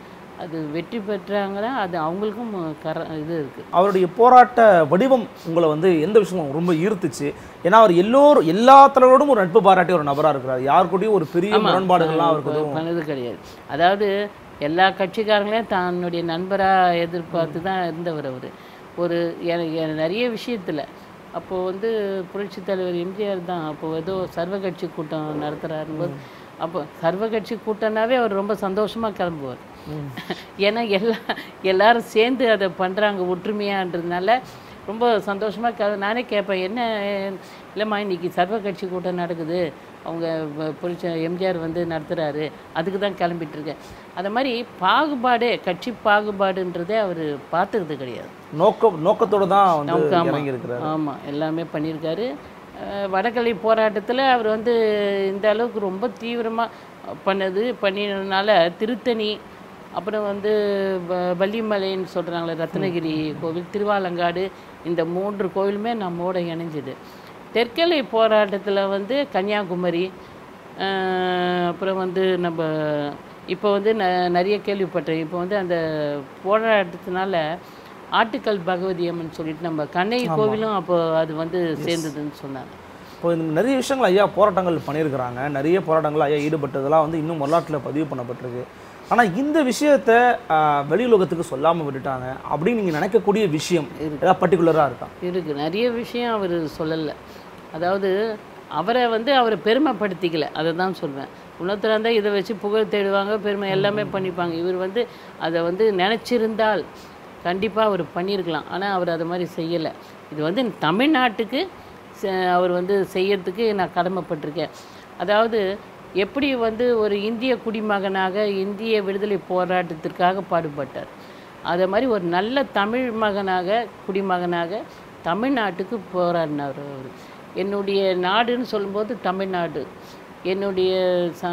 அது வெற்றி பெற்றாங்கன்னா அது அவங்களுக்கும் கர இது இருக்குது. அவருடைய போராட்ட வடிவம் உங்களை வந்து எந்த விஷயமும் ரொம்ப ஈர்த்துச்சு? ஏன்னா அவர் எல்லோரும் எல்லா தலைவரோடும் ஒரு நட்பு பாராட்டிய ஒரு நபராக இருக்கிறார். யாருக்கூடயும் ஒரு பெரிய முரண்பாடுகள்லாம் அவருக்கு பண்ணது கிடையாது. அதாவது எல்லா கட்சிக்காரங்களையும் தன்னுடைய நண்பராக எதிர்பார்த்து தான் இருந்தவர் அவர். ஒரு நிறைய விஷயத்தில் அப்போது வந்து புரட்சித் தலைவர் எம்ஜிஆர் தான் அப்போது ஏதோ சர்வ கட்சி கூட்டம் நடத்துகிறாரும்போது அப்போ சர்வ கட்சி கூட்டம்னாவே அவர் ரொம்ப சந்தோஷமாக கிளம்புவார். ஏன்னா எல்லா எல்லாரும் சேர்ந்து அதை பண்ணுறாங்க ஒற்றுமையான்றதுனால ரொம்ப சந்தோஷமாக க நானே கேட்பேன், என்ன இல்லைம்மா இன்றைக்கி சர்வ கட்சி கூட்டம் நடக்குது, அவங்க புரட்சி எம்ஜிஆர் வந்து நடத்துகிறாரு, அதுக்கு தான் கிளம்பிட்டுருக்கேன். அது மாதிரி பாகுபாடே கட்சி பாகுபாடுன்றதே அவர் பார்த்துக்கிறது கிடையாது. நோக்கம் நோக்கத்தோடு தான் இறங்கியிருக்கிறார். ஆமாம், எல்லாமே பண்ணியிருக்காரு. வடகலை போராட்டத்தில் அவர் வந்து இந்த அளவுக்கு ரொம்ப தீவிரமாக பண்ணது பண்ணினதுனால திருத்தணி, அப்புறம் வந்து வள்ளிமலைன்னு சொல்கிறாங்களே ரத்னகிரி கோவில், திருவாலங்காடு, இந்த மூன்று கோவிலுமே நம்மோட இணைஞ்சிது. தெற்கலை போராட்டத்தில் வந்து கன்னியாகுமரி, அப்புறம் வந்து நம்ம இப்போ வந்து ந நிறைய கேள்விப்பட்டேன். இப்போ வந்து அந்த போராட்டத்தினால ஆட்டுக்கல் பகவதி அம்மன் சொல்லிட்டு நம்ம கண்ணகி கோவிலும் அப்போ அது வந்து சேர்ந்ததுன்னு சொன்னாங்க. இப்போ இந்த நிறைய விஷயங்கள் ஐயா போராட்டங்கள் பண்ணியிருக்கிறாங்க, நிறைய போராட்டங்கள் ஐயா ஈடுபட்டதெல்லாம் வந்து இன்னும் வரலாற்றில் பதிவு பண்ணப்பட்டிருக்கு. ஆனால் இந்த விஷயத்தை வெளி உலகத்துக்கு சொல்லாமல் விட்டுட்டாங்க அப்படின்னு நீங்கள் நினைக்கக்கூடிய விஷயம் ஏதாவது பர்டிகுலராக இருக்கா? இருக்குது, நிறைய விஷயம் அவர் சொல்லலை. அதாவது அவரை வந்து அவரை பெருமைப்படுத்திக்கல, அதை தான் சொல்வேன். உணர்த்துறா இருந்தால் இதை வச்சு புகழ் தேடுவாங்க, பெருமை எல்லாமே பண்ணிப்பாங்க. இவர் வந்து அதை வந்து நினச்சிருந்தால் கண்டிப்பாக அவர் பண்ணியிருக்கலாம். ஆனால் அவர் அதை மாதிரி செய்யலை. இது வந்து தமிழ்நாட்டுக்கு அவர் வந்து செய்யறதுக்கு நான் கடமைப்பட்டிருக்கேன். அதாவது எப்படி வந்து ஒரு இந்திய குடிமகனாக இந்திய விடுதலை போராட்டத்திற்காக பாடுபட்டார், அதே மாதிரி ஒரு நல்ல தமிழ் மகனாக குடிமகனாக தமிழ்நாட்டுக்கு போராடினார் அவர். என்னுடைய நாடுன்னு சொல்லும்போது தமிழ்நாடு, என்னுடைய ச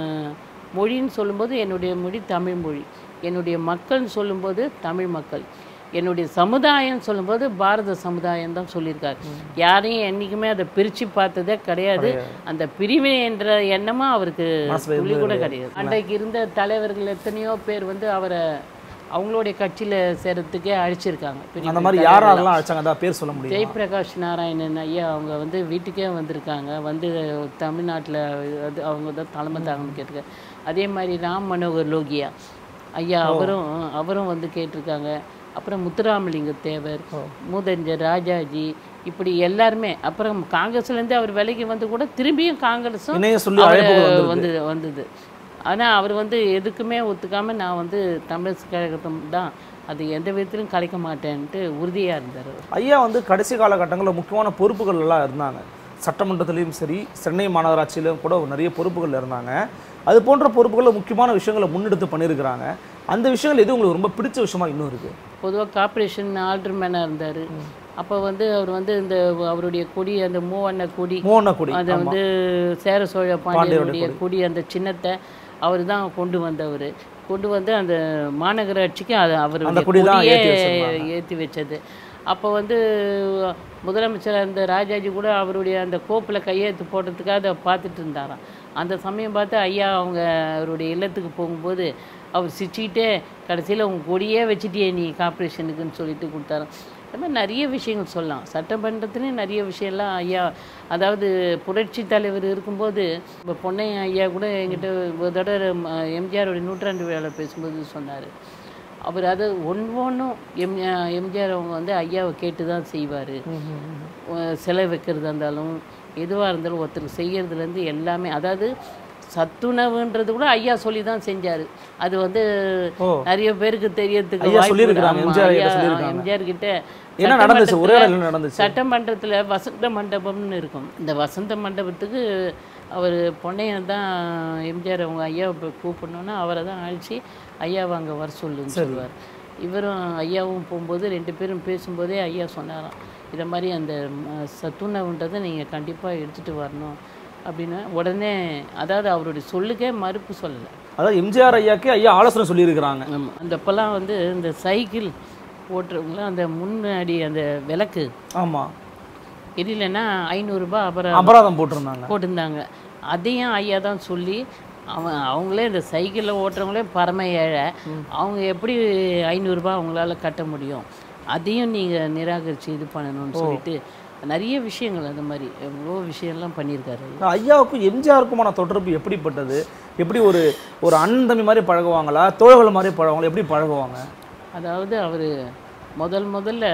மொழின்னு சொல்லும்போது என்னுடைய மொழி தமிழ் மொழி, என்னுடைய மக்கள்னு சொல்லும்போது தமிழ் மக்கள், என்னுடைய சமுதாயம் சொல்லும்போது பாரத சமுதாயம் தான் சொல்லியிருக்காரு. யாரையும் என்றைக்குமே அதை பிரித்து பார்த்ததே கிடையாது. அந்த பிரிவினை என்ற எண்ணமும் அவருக்கு துளி கூட கிடையாது. அன்றைக்கு இருந்த தலைவர்கள் எத்தனையோ பேர் வந்து அவரை அவங்களுடைய கட்சியில் சேர்றதுக்கே அழிச்சிருக்காங்க. அந்த மாதிரி யாரெல்லாம் அழைச்சாங்க அதான் பேர் சொல்ல முடியும். ஜெயபிரகாஷ் நாராயணன் ஐயா அவங்க வந்து வீட்டுக்கே வந்திருக்காங்க, வந்து தமிழ்நாட்டில் அது அவங்க தான் தலைமை தாங்கன்னு கேட்டிருக்காங்க. அதே மாதிரி ராம் மனோகர் லோகியா ஐயா அவரும் அவரும் வந்து கேட்டிருக்காங்க. அப்புறம் முத்துராமலிங்க தேவர், மூதஞ்சர் ராஜாஜி, இப்படி எல்லாருமே. அப்புறம் காங்கிரஸ்லேருந்து அவர் விலைக்கு வந்து கூட திரும்பியும் காங்கிரஸும் வந்து வந்தது. ஆனால் அவர் வந்து எதுக்குமே ஒத்துக்காமல் நான் வந்து தமிழ் கழகத்தம் தான், அது எந்த விதத்திலும் கலைக்க மாட்டேன்ட்டு உறுதியாக இருந்தார். ஐயா வந்து கடைசி காலகட்டங்களில் முக்கியமான பொறுப்புகள் எல்லாம் இருந்தாங்க. சட்டமன்றத்திலையும் சரி, சென்னை மாநகராட்சியிலும் கூட நிறைய பொறுப்புகள் இருந்தாங்க. அது போன்ற பொறுப்புகளில் முக்கியமான விஷயங்களை முன்னெடுத்து பண்ணியிருக்கிறாங்க. அந்த விஷயங்கள் எது உங்களுக்கு ரொம்ப பிடிச்ச விஷயமா இன்னும் இருக்குது? பொதுவாக கார்பரேஷன் ஆல்டர்மேனாக இருந்தார். அப்போ வந்து அவர் வந்து இந்த அவருடைய கொடி, அந்த மூவண்ண கொடி மூவண்ண கொடி அதை வந்து சேர சோழ பாண்டியனுடைய கொடி, அந்த சின்னத்தை அவர் தான் கொண்டு வந்தவர். கொண்டு வந்து அந்த மாநகராட்சிக்கு அது அவருடைய கொடியே ஏற்றி வச்சது. அப்போ வந்து முதலமைச்சர் அந்த ராஜாஜி கூட அவருடைய அந்த கோப்பில் கையெழுத்து போடுறதுக்காக அதை பார்த்துட்டு இருந்தாராம். அந்த சமயம் பார்த்து ஐயா அவங்க அவருடைய இல்லத்துக்கு போகும்போது அவர் சிரிச்சுக்கிட்டே கடைசியில் உங்கள் கொடியே வச்சுட்டியே நீ கார்பரேஷனுக்குன்னு சொல்லிட்டு கொடுத்தாராம். அது மாதிரி நிறைய விஷயங்கள் சொல்லலாம். சட்டமன்றத்துலேயும் நிறைய விஷயம்லாம் ஐயா, அதாவது புரட்சி தலைவர் இருக்கும்போது இப்போ பொன்னையன் ஐயா கூட என்கிட்ட ஒரு தடவை எம்ஜிஆருடைய நூற்றாண்டு விழாவில் பேசும்போது சொன்னார், அவர் அதை ஒன்று ஒன்றும் எம் எம்ஜிஆர் அவங்க வந்து ஐயாவை கேட்டு தான் செய்வார். சிலை வைக்கிறதா இருந்தாலும் எதுவாக இருந்தாலும் ஒருத்தருக்கு செய்கிறதுலேருந்து எல்லாமே, அதாவது சத்துணவுன்றது கூட ஐயா சொல்லி தான் செஞ்சார். அது வந்து நிறைய பேருக்கு தெரியறதுக்கு எம்ஜிஆர் கிட்ட சட்டமன்றத்தில் வசந்த மண்டபம்னு இருக்கும். இந்த வசந்த மண்டபத்துக்கு அவர் பொன்னையன் தான் எம்ஜிஆர் அவங்க ஐயாவை கூப்பிடணுன்னா அவரை தான் அழைச்சி ஐயாவை அங்கே வர சொல்லுன்னு சொல்லுவார். இவரும் ஐயாவும் போகும்போது ரெண்டு பேரும் பேசும்போதே ஐயா சொன்னாராம், இதை மாதிரி அந்த சத்துணவுன்றதை நீங்கள் கண்டிப்பாக எடுத்துகிட்டு வரணும் அப்படின்னு. உடனே அதாவது அவருடைய சொல்லுக்கே மறுப்பு சொல்லலை. அதாவது எம்ஜிஆர் ஐயாக்கே ஐயா ஆலோசனை சொல்லியிருக்கிறாங்க. ஆமாம், அந்த அப்போல்லாம் வந்து இந்த சைக்கிள் ஓட்டுறவங்களாம் அந்த முன்னாடி அந்த விளக்கு ஆமாம் எரியலைன்னா ஐநூறுரூபா அபராதம் அபராதம் போட்டிருந்தாங்க போட்டிருந்தாங்க அதையும் ஐயா தான் சொல்லி அவன் அவங்களே இந்த சைக்கிளில் ஓட்டுறவங்களே பரம ஏழை, அவங்க எப்படி ஐநூறுரூபா அவங்களால கட்ட முடியும்? அதையும் நீங்கள் நிராகரித்து இது பண்ணணும்னு சொல்லிட்டு நிறைய விஷயங்கள் அந்த மாதிரி எவ்வளோ விஷயம்லாம் பண்ணியிருக்காரு. ஐயாவுக்கும் எம்ஜிஆருக்குமான தொடர்பு எப்படிப்பட்டது? எப்படி ஒரு ஒரு அண்ணன் தம்பி மாதிரி பழகுவாங்களா, தோழர்கள் மாதிரி பழகுவாங்களா, எப்படி பழகுவாங்க? அதாவது அவர் முதல் முதல்ல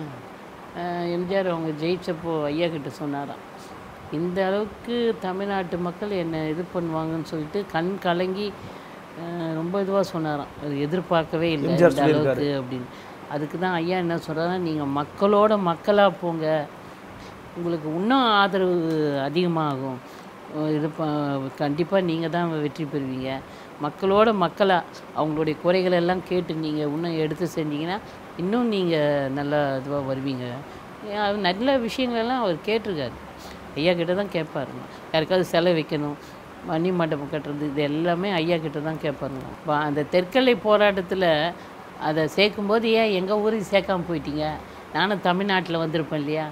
எம்ஜிஆர் அவங்க ஜெயிச்சப்போ ஐயா கிட்ட சொன்னாராம், இந்த அளவுக்கு தமிழ்நாட்டு மக்கள் என்னை இது பண்ணுவாங்கன்னு சொல்லிட்டு கண் கலங்கி ரொம்ப இதுவாக சொன்னாராம். அது எதிர்பார்க்கவே இல்லை இந்த அளவுக்கு அப்படின்னு. அதுக்கு தான் ஐயா என்ன சொல்கிறாருன்னா, நீங்கள் மக்களோட மக்களாக போங்க, உங்களுக்கு இன்னும் ஆதரவு அதிகமாகும், இது ப கண்டிப்பாக நீங்கள் தான் வெற்றி பெறுவீங்க. மக்களோட மக்களாக அவங்களுடைய குறைகள் எல்லாம் கேட்டு நீங்கள் இன்னும் எடுத்து செஞ்சீங்கன்னா இன்னும் நீங்கள் நல்லா இதுவாக வருவீங்க. நல்ல விஷயங்களெல்லாம் அவர் கேட்டிருக்காரு. ஐயா கிட்ட தான் கேட்பாருங்க. யாருக்காவது செலை வைக்கணும், மணி மண்டபம் கட்டுறது, இது எல்லாமே ஐயா கிட்ட தான் கேட்பாருங்க. அந்த தெற்கலை போராட்டத்தில் அதை சேர்க்கும்போது ஏன் எங்கள் ஊருக்கு சேர்க்காம போயிட்டீங்க, நானும் தமிழ்நாட்டில் வந்திருப்பேன் இல்லையா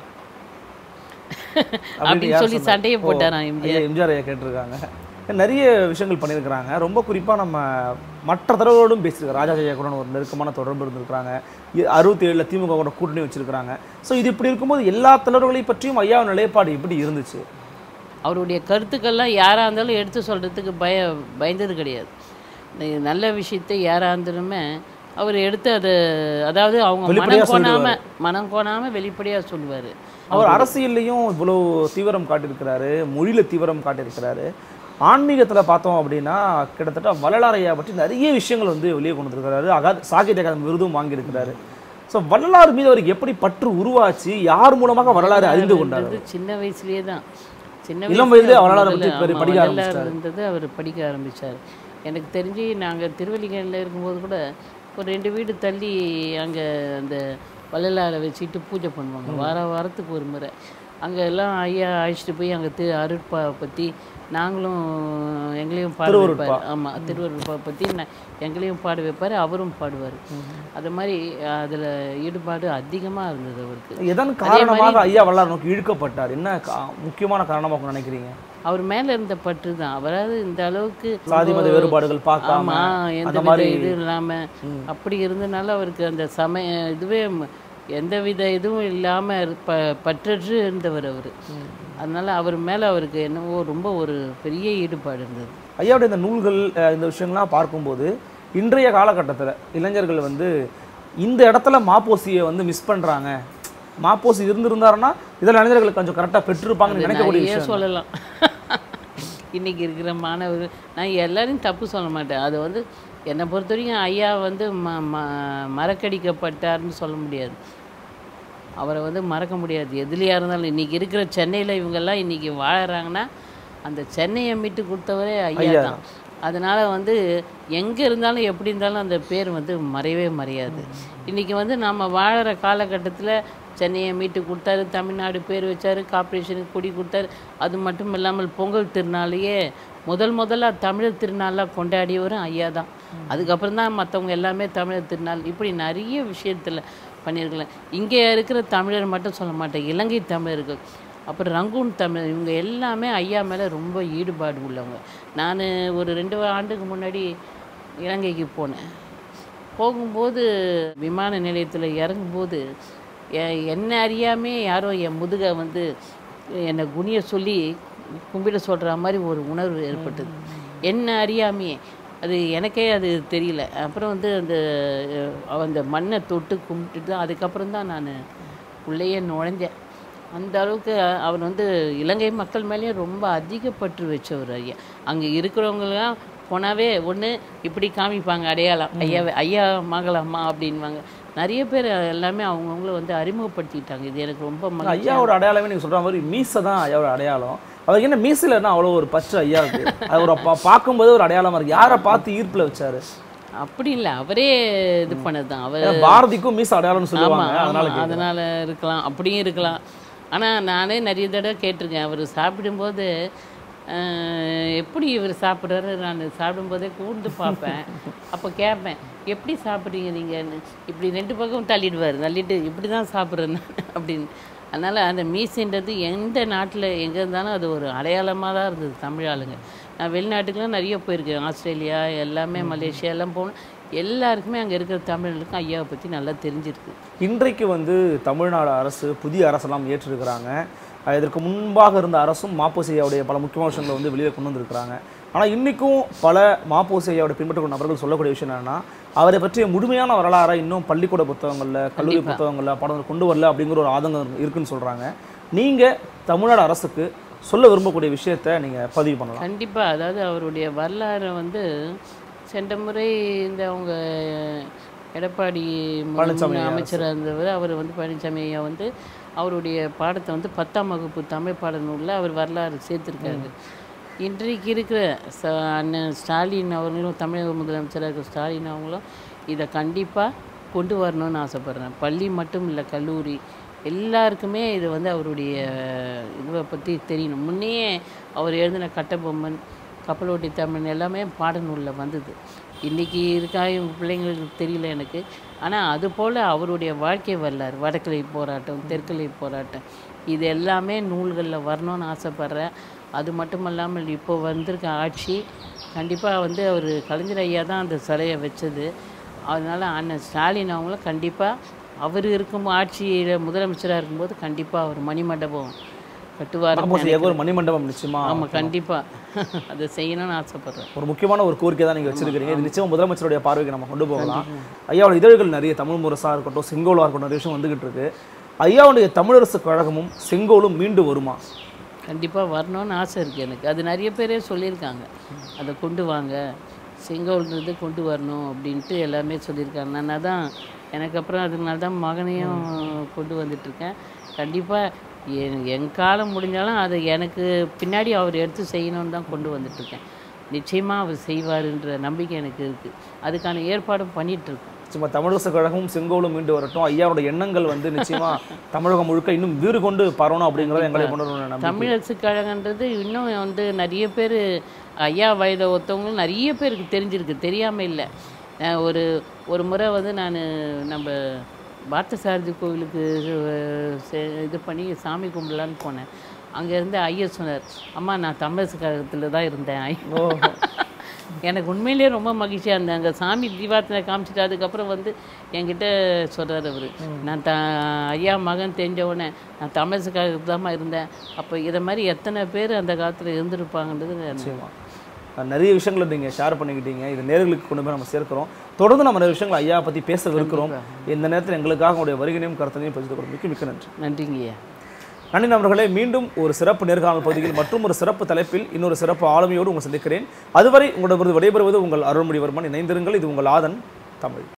அப்படின்னு சொல்லி சண்டையை போட்டாராம் எம்ஜிஆர். எம்ஜிஆர் ஐயா கேட்டிருக்காங்க. நிறைய விஷயங்கள் பண்ணியிருக்கிறாங்க. ரொம்ப குறிப்பாக நம்ம மற்ற தலைவர்களோடும் பேசியிருக்காங்க. ராஜா ஐயா கூட ஒரு நெருக்கமான தொடர்பு இருந்திருக்கிறாங்க. அறுபத்தி ஏழில் திமுக கூட கூட்டணி வச்சுருக்கிறாங்க. ஸோ இது இப்படி இருக்கும்போது எல்லா தலைவர்களை பற்றியும் ஐயாவின் நிலைப்பாடு எப்படி இருந்துச்சு? அவருடைய கருத்துக்கள்லாம் யாராக இருந்தாலும் எடுத்து சொல்கிறதுக்கு பய பயந்தது கிடையாது. நல்ல விஷயத்தை யாராக இருந்தாலுமே அவர் எடுத்து அது, அதாவது அவங்க மனம் கோணாமல் மனம் கோணாமல் வெளிப்படையாக சொல்லுவார். அவர் அரசியல்லையும் இவ்வளோ தீவிரம் காட்டியிருக்கிறாரு, மொழியில் தீவிரம் காட்டியிருக்கிறாரு. ஆன்மீகத்தில் பார்த்தோம் அப்படின்னா கிட்டத்தட்ட வள்ளலாரையா பற்றி நிறைய விஷயங்கள் வந்து வெளியே கொண்டு வந்துருக்கிறாரு. அகாத சாகித்ய அகாதமி விருதும் வாங்கியிருக்கிறாரு. ஸோ வள்ளலார் மீது அவருக்கு எப்படி பற்று உருவாச்சு, யார் மூலமாக வரலாறு அறிந்து கொண்டாரு? சின்ன வயசுலேயே தான், சின்ன இளம் வயதிலே வரலாறு பற்றி படிக்க ஆரம்பிச்சார். இருந்தது அவர் படிக்க ஆரம்பித்தார். எனக்கு தெரிஞ்சு நாங்கள் திருவல்லிக்கேணியில் இருக்கும்போது கூட ஒரு ரெண்டு வீடு தள்ளி அங்கே அந்த வள்ளலாரை வச்சுட்டு பூஜை பண்ணுவாங்க வார வாரத்துக்கு ஒரு முறை. அங்கே எல்லாம் ஐயா அழைச்சிட்டு போய் அங்கே திரு அருட்பா பற்றி நாங்களும் எங்களையும் பாட வைப்பார். ஆமாம், திருவருட்பா பற்றி நான் எங்களையும் பாட வைப்பார், அவரும் பாடுவார். அது மாதிரி அதில் ஈடுபாடு அதிகமாக இருந்தது அவருக்கு. எதன் காரணமாக ஐயா வள்ளலார் நோக்கி இழுக்கப்பட்டார்? என்ன முக்கியமான காரணமாக நினைக்கிறீங்க? அவர் மேலே இருந்த பற்று தான். அவராது இந்த அளவுக்கு சாதி மத வேறுபாடுகள் பார்க்காம, எந்த வித இது இல்லாமல் அப்படி இருந்தனால அவருக்கு அந்த சமய இதுவே எந்த வித இதுவும் இல்லாமல் ப பற்றற்று இருந்தவர் அவர். அதனால் அவர் மேலே அவருக்கு என்னவோ ரொம்ப ஒரு பெரிய ஈடுபாடு இருந்தது. ஐயாவுடைய இந்த நூல்கள் இந்த விஷயங்கள்லாம் பார்க்கும்போது இன்றைய காலகட்டத்தில் இளைஞர்கள் வந்து இந்த இடத்துல மாப்போசியை வந்து மிஸ் பண்ணுறாங்க, மாப்போசி இருந்திருந்தாருன்னா இதில் இளைஞர்கள் கொஞ்சம் கரெக்டாக பெற்றிருப்பாங்கன்னு நினைக்கக்கூடிய விஷயம் சொல்லலாம். இன்றைக்கி இருக்கிற மாணவர்கள், நான் எல்லாரையும் தப்பு சொல்ல மாட்டேன். அது வந்து என்னை பொறுத்த வரைக்கும் ஐயா வந்து ம ம மறக்கடிக்கப்பட்டார்னு சொல்ல முடியாது. அவரை வந்து மறக்க முடியாது எதுலையாக இருந்தாலும். இன்றைக்கி இருக்கிற சென்னையில் இவங்கெல்லாம் இன்றைக்கி வாழறாங்கன்னா அந்த சென்னையை மீட்டு கொடுத்தவரே ஐயா தான். அதனால் வந்து எங்கே இருந்தாலும் எப்படி இருந்தாலும் அந்த பேர் வந்து மறையவே மறையாது. இன்றைக்கி வந்து நம்ம வாழற காலகட்டத்தில் சென்னையை மீட்டு கொடுத்தாரு, தமிழ்நாடு பேர் வச்சார், கார்ப்பரேஷனுக்கு கொடி கொடுத்தாரு. அது மட்டும் இல்லாமல் பொங்கல் திருநாளையே முதல் முதலாக தமிழர் திருநாளாக கொண்டாடியவரும் ஐயா தான். அதுக்கப்புறம் தான் மற்றவங்க எல்லாமே தமிழர் திருநாள் இப்படி நிறைய விஷயத்தில் பண்ணியிருக்கலாம். இங்கே இருக்கிற தமிழர் மட்டும் சொல்ல மாட்டேன், இலங்கை தமிழர்கள், அப்புறம் ரங்கூன் தமிழர், இவங்க எல்லாமே ஐயா மேலே ரொம்ப ஈடுபாடு உள்ளவங்க. நான் ஒரு ரெண்டு ஆண்டுக்கு முன்னாடி இலங்கைக்கு போனேன். போகும்போது விமான நிலையத்தில் இறங்கும்போது என்ன அறியாமே யாரோ என் முதுகை வந்து என்னை குனிய சொல்லி கும்பிட சொல்கிற மாதிரி ஒரு உணர்வு ஏற்பட்டது. என்ன அறியாமையே, அது எனக்கே அது தெரியல. அப்புறம் வந்து அந்த அந்த மண்ணை தொட்டு கும்பிட்டுட்டு அதுக்கப்புறம் தான் நான் உள்ளேயே நுழைஞ்சேன். அந்த அளவுக்கு அவர் வந்து இலங்கை மக்கள் மேலேயே ரொம்ப அதிகப்பற்று வச்சவர் ஐயா. அங்கே இருக்கிறவங்களாம் போனாவே ஒன்று இப்படி காமிப்பாங்க அடையாளம், ஐயா ஐயா மகளம்மா அப்படின்வாங்க. நிறைய பேர் எல்லாமே அவங்கவுங்கள வந்து அறிமுகப்படுத்திட்டாங்க. இது எனக்கு ரொம்ப ஐயாவோட அடையாளமே நீங்கள் சொல்கிற மாதிரி மீசை தான் ஐயாவோட அடையாளம். அவருக்கு என்ன மீசைலன்னா அவ்வளோ ஒரு பற்று ஐயா இருக்குது. அது ஒரு பா பார்க்கும்போது ஒரு அடையாளமாக இருக்குது. யாரை பார்த்து ஈர்ப்பில் வச்சாரு? அப்படி இல்லை, அவரே இது பண்ணது தான். அவர் பாரதிக்கும் மீசை அடையாளம்னு சொல்லுவாங்க. அதனால அதனால் இருக்கலாம், அப்படியும் இருக்கலாம். ஆனால் நானே நிறைய தடவை கேட்டிருக்கேன். அவர் சாப்பிடும்போது எப்படி இவர் சாப்பிட்றாரு, நான் சாப்பிடும்போதே கூர்ந்து பார்ப்பேன். அப்போ கேட்பேன், எப்படி சாப்பிட்றீங்க நீங்கன்னு. இப்படி ரெண்டு பக்கம் தள்ளிடுவார், தள்ளிட்டு இப்படி தான் சாப்பிட்றேன்னு அப்படின்னு. அதனால் அந்த மீசைன்றது எந்த நாட்டில் எங்கே இருந்தாலும் அது ஒரு அடையாளமாக தான் இருந்தது தமிழ் ஆளுங்க. நான் வெளிநாட்டுக்குலாம் நிறைய போயிருக்கேன். ஆஸ்திரேலியா எல்லாமே, மலேசியா எல்லாம் போனேன். எல்லாருக்குமே அங்கே இருக்கிற தமிழர்களுக்கும் ஐயாவை பற்றி நல்லா தெரிஞ்சிருக்கு. இன்றைக்கு வந்து தமிழ்நாடு அரசு புதிய அரசெல்லாம் ஏற்றிருக்கிறாங்க. அஹ் இதற்கு முன்பாக இருந்த அரசும் மாப்போசி ஐயாவுடைய பல முக்கியமான விஷயங்களை வந்து வெளியே கொண்டு வந்திருக்கிறாங்க. ஆனால் இன்றைக்கும் பல மாப்போசி ஐயாவோட பின்பற்ற நபர்கள் சொல்லக்கூடிய விஷயம் என்னன்னா, அவரை பற்றிய முழுமையான வரலாறை இன்னும் பள்ளிக்கூட புத்தகங்களில், கல்லூரி புத்தகங்களில் பாடங்கள் கொண்டு வரல அப்படிங்கிற ஒரு ஆதங்கம் இருக்குன்னு சொல்கிறாங்க. நீங்கள் தமிழ்நாடு அரசுக்கு சொல்ல விரும்பக்கூடிய விஷயத்தை நீங்கள் பதிவு பண்ணலாம். கண்டிப்பாக. அதாவது அவருடைய வரலாறை வந்து சென்ற முறை இந்த அவங்க எடப்பாடி பழனிசாமி அமைச்சராக இருந்தவர், அவர் வந்து பழனிசாமி ஐயா வந்து அவருடைய பாடத்தை வந்து பத்தாம் வகுப்பு தமிழ் பாட நூலில் அவர் வரலாறு சேர்த்துருக்காரு. இன்றைக்கு இருக்கிற ச அண்ணன் ஸ்டாலின் அவர்களும், தமிழக முதலமைச்சராக இருக்கிற ஸ்டாலின் அவங்களும் இதை கண்டிப்பாக கொண்டு வரணும்னு ஆசைப்பட்றேன். பள்ளி மட்டும் இல்லை, கல்லூரி எல்லாருக்குமே இது வந்து அவருடைய இதை பற்றி தெரியணும். முன்னையே அவர் எழுதின கட்டபொம்மன், கப்பலோட்டி தமிழ் எல்லாமே பாடநூலில் வந்தது. இன்றைக்கி இருக்கா இவங்க பிள்ளைங்களுக்கு தெரியல எனக்கு. ஆனால் அதுபோல் அவருடைய வாழ்க்கை வரலாறு, வடக்கிளை போராட்டம், தெற்கிளை போராட்டம், இது எல்லாமே நூல்களில் வரணும்னு ஆசைப்பட்றேன். அது மட்டும் இல்லாமல் இப்போ வந்திருக்க ஆட்சி கண்டிப்பாக வந்து அவர் கலைஞர் ஐயா தான் அந்த சிலையை வச்சது. அதனால் அண்ணன் ஸ்டாலின் அவங்களும் கண்டிப்பாக அவர் இருக்கும் ஆட்சியில் முதலமைச்சராக இருக்கும்போது கண்டிப்பாக அவர் மணிமண்டபம் கட்டுவார். ஒரு மணிமண்டபம் நிச்சயமா. ஆமாம், கண்டிப்பாக அதை செய்யணும்னு ஆசைப்பட்றேன். ஒரு முக்கியமான ஒரு கோரிக்கை தான் நீங்கள் வச்சிருக்கிறீங்க. இது நிச்சயம் முதலமைச்சருடைய பார்வைக்கு நம்ம கொண்டு போகலாம். ஐயாவோட இதழ்கள் நிறைய, தமிழ் முரசாக இருக்கட்டும், செங்கோலாக இருக்கட்டும், நிறைய விஷயம் வந்துகிட்டு இருக்கு. ஐயாவுடைய தமிழரசு கழகமும் செங்கோலும் மீண்டும் வருமா? கண்டிப்பாக வரணும்னு ஆசை இருக்குது எனக்கு. அது நிறைய பேரே சொல்லியிருக்காங்க, அதை கொண்டு வாங்க, செங்கோல்ன்றது கொண்டு வரணும் அப்படின்ட்டு எல்லாமே சொல்லியிருக்காங்க. நான் தான் எனக்கு அப்புறம் அதனால தான் மகனையும் கொண்டு வந்துட்டுருக்கேன். கண்டிப்பாக என் என் காலம் முடிஞ்சாலும் அதை எனக்கு பின்னாடி அவர் எடுத்து செய்யணும்னு தான் கொண்டு வந்துட்டுருக்கேன். நிச்சயமாக அவர் செய்வாருன்ற நம்பிக்கை எனக்கு இருக்குது. அதுக்கான ஏற்பாடும் பண்ணிகிட்ருக்கோம். சும்மா தமிழரசு கழகமும் செங்கோலும் மீண்டு வரட்டும். ஐயாவோட எண்ணங்கள் வந்து நிச்சயமா தமிழகம் முழுக்க இன்னும் வீறு கொண்டு பரவணும் அப்படிங்கிறத எங்களை கொண்டு வரணும். தமிழரசு கழகன்றது இன்னும் வந்து நிறைய பேர், ஐயா வயதை ஒருத்தவங்களும் நிறைய பேருக்கு தெரிஞ்சிருக்கு, தெரியாமல் இல்லை. ஒரு ஒரு முறை வந்து நான் நம்ம பார்த்தசாரதி கோவிலுக்கு இது பண்ணி சாமி கும்பிடலான்னு போனேன். அங்கேருந்து ஐயா சொன்னார், அம்மா நான் தமிழரசு கழகத்தில் தான் இருந்தேன். எனக்கு உண்மையிலேயே ரொம்ப மகிழ்ச்சியாக இருந்தேன். அங்கே சாமி தீபாரத்தனை காமிச்சிட்டு அதுக்கப்புறம் வந்து என்கிட்ட சொல்கிறார் அவர், நான் த ஐயா மகன் தெரிஞ்சவுடனே நான் தமிழரசு கழகத்தில் தான் இருந்தேன். அப்போ இதை மாதிரி எத்தனை பேர் அந்த காலத்தில் இருந்திருப்பாங்கன்றது நிறைய விஷயங்களை நீங்கள் ஷேர் பண்ணிக்கிட்டீங்க. இது நேர்களுக்கு கொண்டு போய் நம்ம சேர்க்கிறோம். தொடர்ந்து நம்ம நிறைய விஷயங்கள் ஐயா பற்றி பேச இருக்கிறோம். இந்த நேரத்தில் எங்களுக்காக உங்களுடைய வருகையும் கருத்தையும் பதிவு மிக்க மிக்க நன்றி. நன்றிங்கய்யா. நன்றி நண்பர்களே. மீண்டும் ஒரு சிறப்பு நேர்காணல் பகுதியில் மற்றும் ஒரு சிறப்பு தலைப்பில் இன்னொரு சிறப்பு ஆளுமையோடு உங்களை சந்திக்கிறேன். அதுவரை உங்களிடமிருந்து விடைபெறுவது உங்கள் அருள்மொழிவர்மன். இணைந்திருங்கள். இது உங்கள் ஆதன் தமிழ்.